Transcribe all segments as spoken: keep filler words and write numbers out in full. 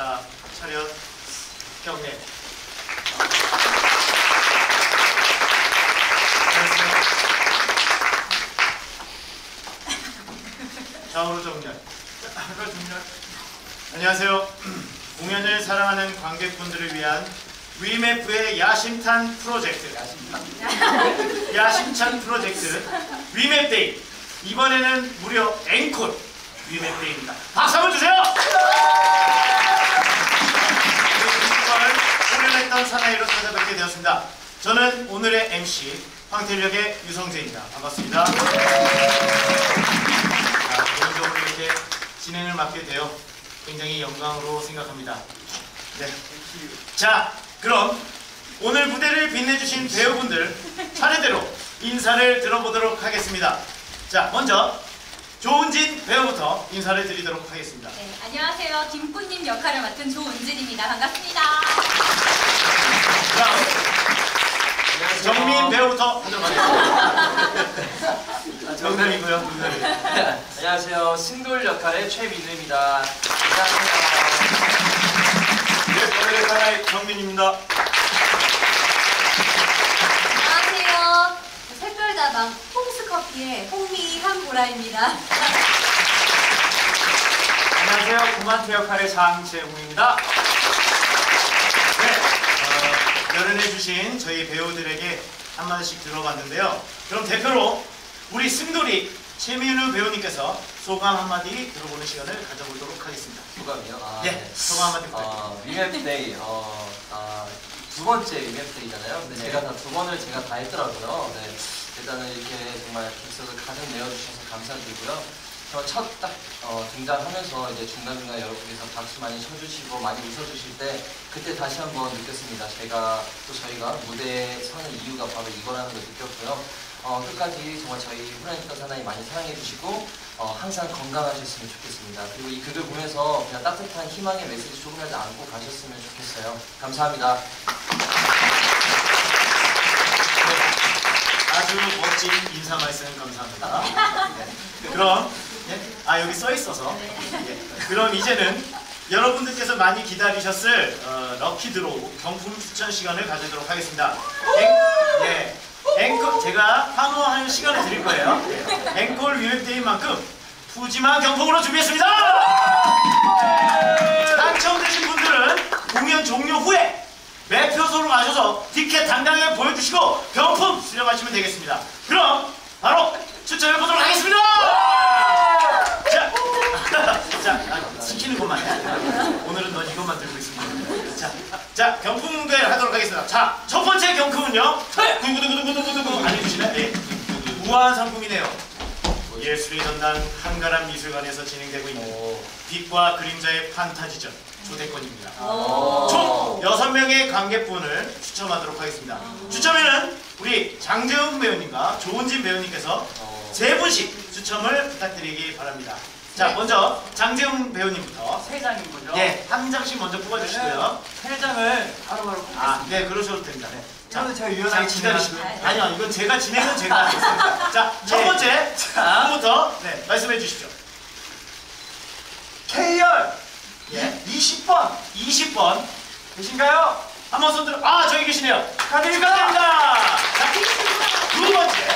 자, 차렷, 경례. 좌우로 정렬. 안녕하세요. 공연을 사랑하는 관객분들을 위한 위메프의 야심탄 프로젝트. 야심탄? 야심찬 프로젝트 위메프데이. 이번에는 무려 앵콜 위메프데이입니다. 박수 한번 주세요! 공연했던 사나이로 찾아뵙게 되었습니다. 저는 오늘의 엠씨 황태력의 유성재입니다. 반갑습니다. 자, 개인적으로 이렇게 진행을 맡게 되어 굉장히 영광으로 생각합니다. 네. 자, 그럼 오늘 무대를 빛내주신 배우분들 차례대로 인사를 들어보도록 하겠습니다. 자, 먼저 조은진 배우부터 인사를 드리도록 하겠습니다. 네, 안녕하세요. 김꾸님 역할을 맡은 조은진입니다. 반갑습니다. 자, 정민 배우부터 하도록 하겠습니다. 정답이고요. 농담이고요. 안녕하세요. 승돌 역할의 최민우입니다. 안녕하세요. 네, 오늘의 사나이 정민입니다. 안녕하세요. 색별다방 홍스커피의 홍미한보라입니다. 안녕하세요. 구만태 역할의 장재웅입니다. 네, 어, 열연해주신 저희 배우들에게 한마디씩 들어봤는데요. 그럼 대표로 우리 승돌이 최민우 배우님께서 소감 한마디 들어보는 시간을 가져보도록 하겠습니다. 소감이요? 아, 네, 네. 소감 한마디 부탁드립니다. 어, 위메프데이 어, 아, 두 번째 위메프데이잖아요. 근데 네. 제가 다 두 번을 제가 다 했더라고요. 네. 일단은 이렇게 정말 객석을 가득 내어주셔서 감사드리고요. 저 첫 딱 어, 등장하면서 이제 중간중간 여러분께서 박수 많이 쳐주시고 많이 웃어주실 때 그때 다시 한번 느꼈습니다. 제가 또 저희가 무대에 서는 이유가 바로 이거라는 걸 느꼈고요. 어, 끝까지 정말 저희 후라이니까 사나이 많이 사랑해주시고 어, 항상 건강하셨으면 좋겠습니다. 그리고 이 극을 보면서 그냥 따뜻한 희망의 메시지 조금이라도 안고 가셨으면 좋겠어요. 감사합니다. 아주 멋진 인사 말씀 감사합니다. 네. 그럼 네? 아 여기 써 있어서 네. 그럼 이제는 여러분들께서 많이 기다리셨을 어, 럭키 드로우 경품 추천 시간을 가지도록 하겠습니다. 앵, 네. 앵콜 제가 환호하는 시간을 드릴 거예요. 네. 앵콜 위메프데이인 만큼 푸짐한 경품으로 준비했습니다. 당첨되신 분들은 공연 종료 후에 매표소로 가셔서 티켓 당당하게 보여주시고 경품 수령하시면 되겠습니다. 그럼 바로 추천해 보도록 하겠습니다. 자, 자, 아, 시키는 것만 해. 오늘은 넌 이것만 들고 있습니다. 자, 자, 경품 공개 하도록 하겠습니다. 자, 첫 번째 경품은요. 구구두구두구두구두구 알려주시네. 네. 우아한 상품이네요. 예술의 전당 한가람 미술관에서 진행되고 있는 빛과 그림자의 판타지전 초대권입니다. 총 여섯 명의 관객분을 추첨하도록 하겠습니다. 추첨에는 우리 장재웅 배우님과 조은진 배우님께서 세 분씩 추첨을 부탁드리기 바랍니다. 자, 먼저 장재웅 배우님부터 세 장인 거죠? 네, 한 장씩 먼저 뽑아주시고요. 세 장을 바로바로 뽑겠습니다. 아, 네, 그러셔도 됩니다. 네. 이거는 제가 유연하게 기다리시고요. 진행하시고요. 아니요, 이건 제가 진행은 제가 하겠습니다. 자, 첫 네. 번째 자. 부터 네, 말씀해 주십시오. K열 예. 이십 번 이십 번 계신가요? 한번 손 들어. 아, 저기 계시네요. 축하드립니다. 축하드립니다. 자, 두 번째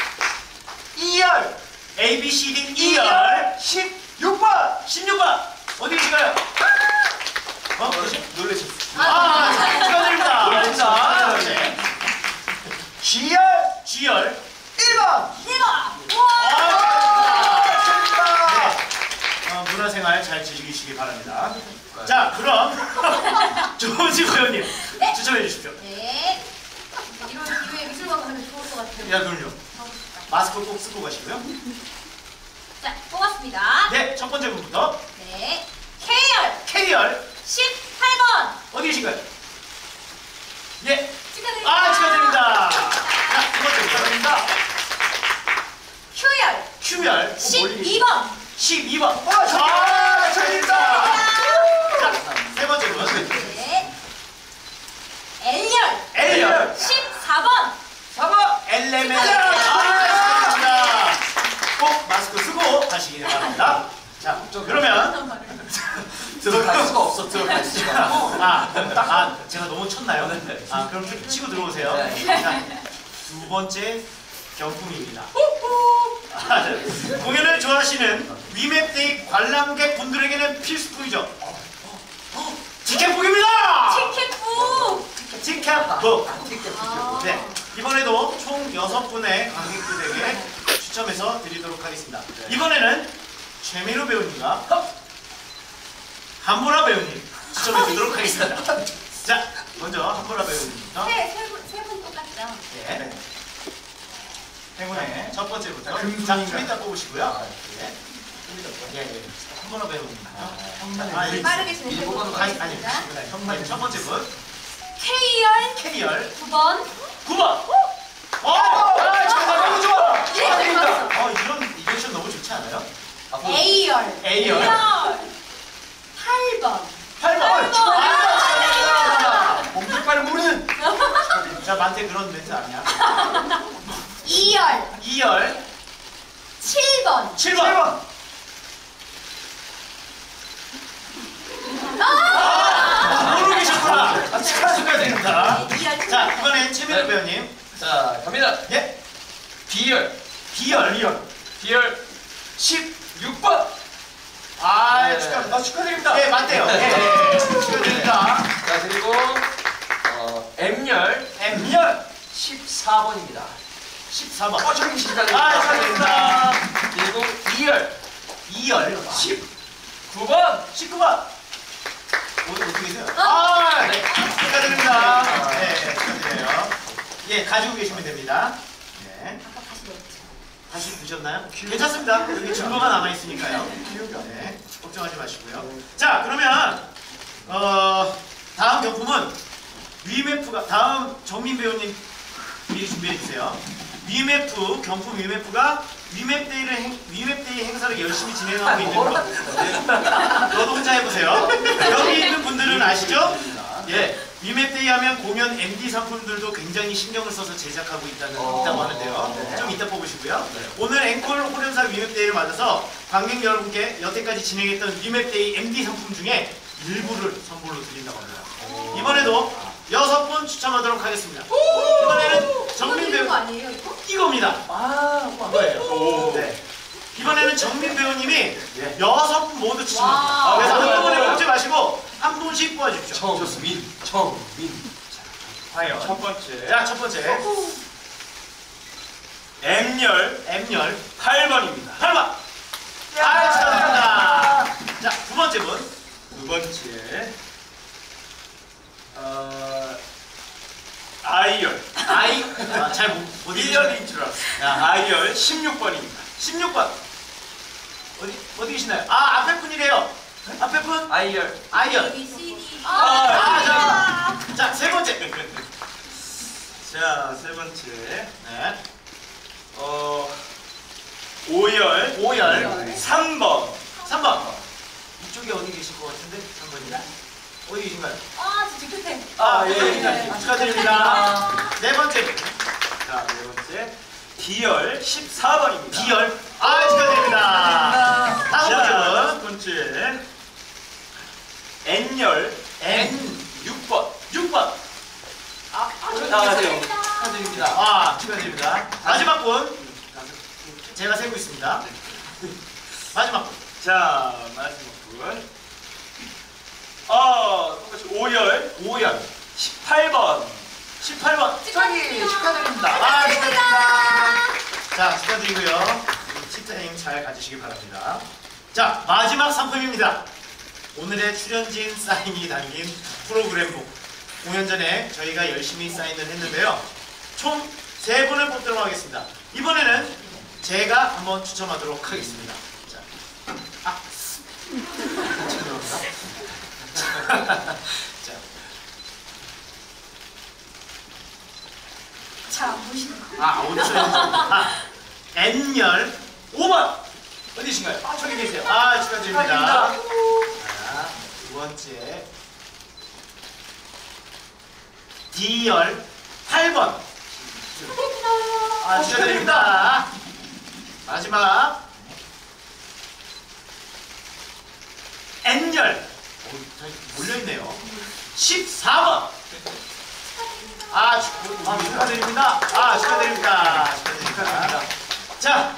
이열 A, B, C, D, E열 십육 번 십육 번 어디 계신가요? 어? 놀라셨어요. 아, 축하드립니다. 놀랍니다. 네. G열 G열 일 번 대박! 아, 축하드립니다. 네. 어, 문화생활 잘 즐기시기 바랍니다. 자, 그럼 조은진 배우님 네. 추천해 주십시오. 네. 이런 기회에 미술관 가면 좋을 것 같아요. 야, 그럼요. 마스크 꼭 쓰고 가시고요. 자, 뽑았습니다. 네, 첫 번째 분부터 네. K열 K열 십팔 번 어디 계신가요? 예. 축하드립니다. 아, 축하드립니다. 자, 두 번째 축하드립니다. Q열 Q열 십이 번 십이 번. 와, 아, 축하드립니다. 자, 세 번째 분. 네. L열 L열 십사 번 사 번 엘레멘. 아, 축하드립니다. 꼭 마스크 쓰고 가시기 바랍니다. 자, 그러면 들어갈 수가 없어. 들어갈 수가. 아, 아, 제가 너무 쳤나요? 네. 아, 그럼 좀 치고 들어오세요. 네. 자, 두 번째 경품입니다. 아, 네. 공연을 좋아하시는 위맵데이 관람객 분들에게는 필수품이죠. 티켓북입니다! 티켓북! 티켓북! 아. 네, 이번에도 총 여섯 분의 관객들에게 추첨해서 드리도록 하겠습니다. 이번에는 최민우 배우님과 한보라 배우님 추첨해 드리도록 하겠습니다. 자, 먼저 한보라 배우님부터. 세, 세 분, 세 분 똑같죠? 네. 행운의 첫 번째부터. 자, 금손인가? 자, 좀 이따 뽑으시고요. 아, 네. 예, 예. 한보라 배우님부터. 아, 아, 예. 빠르게 진행해 일본어로 보도록 아니, 아니, 하겠습니다. 네, 첫 번째 분. K열 K열 구 번. 구 번. 어! 아, 정말 너무 좋아. 예, 축하드립니다. 어, 이런 리액션 너무 좋지 않아요? A열 A열 팔 번. 팔 번. 아, 몸빨 모르는. 자, 만테 그런 멘트 아니야? 이열 이열 칠 번. 칠 칠 번. 번. 아, 모르고 계셨구나. 아, 축하드립니다. 이열 자, 이번엔 최민우 네. 배우님. 자, 갑니다. 예. B열. B열. B열. B열 십육 번. 아, 네. 축하드립니다. 아, 축하드립니다. 예, 맞대요. 예, 예, 예. 축하드립니다. 자, 그리고 어, M열 M열 십사 번입니다. 십사 번. 어, 저기 계십니다. 아, 축하드립니다. 그리고 E열 이열 십구 번. 십구 번. 오늘 어떻게 계세요? 아, 네. 축하드립니다. 네, 축하드려요. 예, 가지고 계시면 됩니다. 네. 아까 다시 넣었죠. 다시 보셨나요? 괜찮습니다. 여기 증거가 남아있으니까요. 네, 걱정하지 마시고요. 자, 그러면, 어, 다음 경품은 위메프가, 다음 정민 배우님 미리 준비해주세요. 위메프, 경품 위메프가 위맵데이를 행, 위맵데이 행사를 열심히 진행하고 있는 것. 네. 너도 혼자 해보세요. 여기 있는 분들은 아시죠? 예. 위맵데이 하면 공연 엠디 상품들도 굉장히 신경을 써서 제작하고 있다는, 어, 있다고 하는데요. 네. 좀 이따 뽑으시고요. 네. 오늘 앵콜 호련사 위맵데이를 맞아서 관객 여러분께 여태까지 진행했던 위맵데이 엠디 상품 중에 일부를 선물로 드린다고 합니다. 이번에도 여섯 분 추첨하도록 하겠습니다. 이번에는 정민 배우 거 아니에요 이거? 이겁니다. 아, 이거예요. 네. 이번에는 정민 배우님이 예. 여섯 분 모두 추첨합니다. 와. 그래서 오. 한꺼번에 뽑지 마시고 한 분씩 뽑아주십시오. 정민, 정민. 과연. 첫 번째. 자, 첫 번째. M열 M열 팔 번입니다. 팔 번. 아, 축하드립니다. 자, 두 번째 분. 두 번째. 어, I열. 아이. 아, 잘 못, 못 일 읽으시네. 열인 줄 알았어요. I열 십육 번입니다. 십육 번. 어디, 어디 계시나요? 아, 앞에 분이래요. 앞에 분. I열. 아이열. A, B, C, D. 아, 아, 자, 자, 세 번째. 자, 세 번째. 네. 어, 오열 오열. 삼 번. 삼 번. 이쪽에 어디 계실 것 같은데? 삼 번이요. 어디 계신가요? 아, 진짜 끝에. 아, 예, 네. 예. 축하드립니다. 네 번째. 자, 네 번째. D열 십사 번입니다. B열. 아, 축하드립니다. 다섯 자, 번째 다섯 번째. N열 N 육 번. 육 번. 아, 아, 나가세요. 축하드립니다. 축하드립니다. 아, 축하드립니다. 마지막 분. 제가 세고 있습니다. 마지막 분. 자, 마지막 분. 어, 똑같이 오열 오열. 십팔 번. 십팔 번. 축하드립니다. 축하드립니다. 아, 축하드립니다. 자, 축하드리고요. 치타임 잘 가지시기 바랍니다. 자, 마지막 상품입니다. 오늘의 출연진 사인이 담긴 프로그램북. 공연 전에 저희가 열심히 사인을 했는데요. 총 세 분을 뽑도록 하겠습니다. 이번에는 제가 한번 추첨하도록 하겠습니다. 자, 아, 죄송합니다. 자, 잘 안 보시는 거. 아, 오디션. 아, N열 오 번. 어디신가요? 아, 저기 계세요. 아, 축하드립니다. 자, 두 번째. D열 팔 번. 아, 축하드립니다. 마지막. N열 몰려있네요. 십사 번. 아, 축, 아, 축하드립니다. 아, 축하드립니다. 축하드립니다. 자,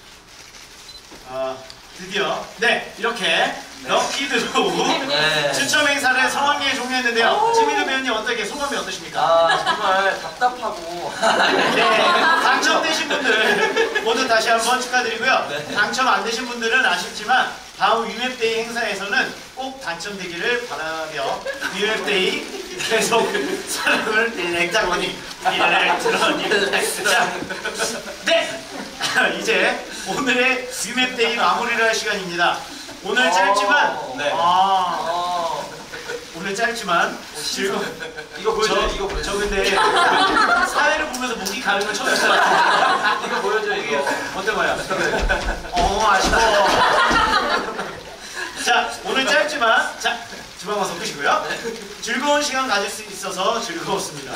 어, 드디어, 네, 이렇게 럭키 드로우 네. 추첨 행사를 성황리에 종료했는데요. 지민우 배우님 어떻게 소감이 어떠십니까? 아 정말 답답하고 네, 당첨되신 분들 모두 다시 한번 축하드리고요. 네. 당첨 안 되신 분들은 아쉽지만 다음 위맵데이 행사에서는 꼭 당첨되기를 바라며 위맵데이 계속 사랑을 일렉트로닉 일렉트로닉 자, 네! 이제 오늘의 위맵데이 마무리를 할 시간입니다. 오늘 짧지만 네. 아, 어, 오늘 짧지만 즐거운 이거 보여줘요. 저, 이거 보여줘요. 저 근데 사회를 보면서 목이 가는 걸 처음 봤어요. 이거 보여줘 이게 이거. 어떤 거야? 어, 아쉬워. 자, 오늘 짧지만 자, 주방 와서 끄시고요. 즐거운 시간 가질 수 있어서 즐거웠습니다.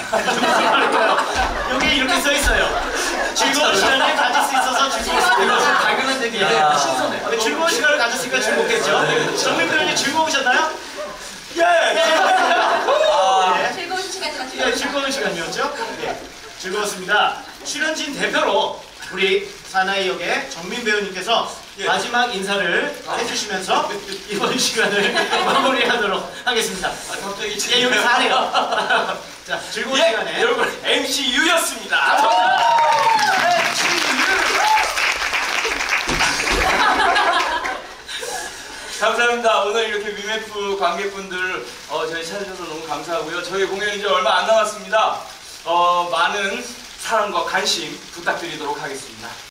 여기 이렇게 써 있어요. 즐거운 시간을 가질 수 있어서 즐거웠습니다. 당연한 얘기야. 신선해. 네, 즐거운 시간을 가졌으니까 즐겁겠죠? 정민 배우님 즐거우셨나요? 예. 아, 네. 즐거운 시간이가 네, 즐거운 즐거운 시간이었죠? 네, 즐거웠습니다. 출연진 대표로 우리 사나이 역의 정민 배우님께서 예. 마지막 인사를 해주시면서 이번 시간을 마무리하도록 하겠습니다. 아, 갑자기 예, 여기 사네요. 자, 즐거운 예, 시간에 여러분 엠씨 유였습니다. 감사합니다. 오늘 이렇게 위메프 관객분들 어, 저희 찾아주셔서 너무 감사하고요. 저희 공연 이제 얼마 안 남았습니다. 어, 많은 사랑과 관심 부탁드리도록 하겠습니다.